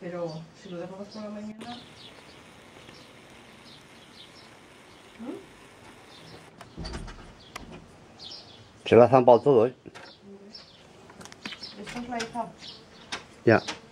Pero si lo dejamos por la mañana... Se lo ha zampado todo, ¿eh? Esta es la hija. Ya.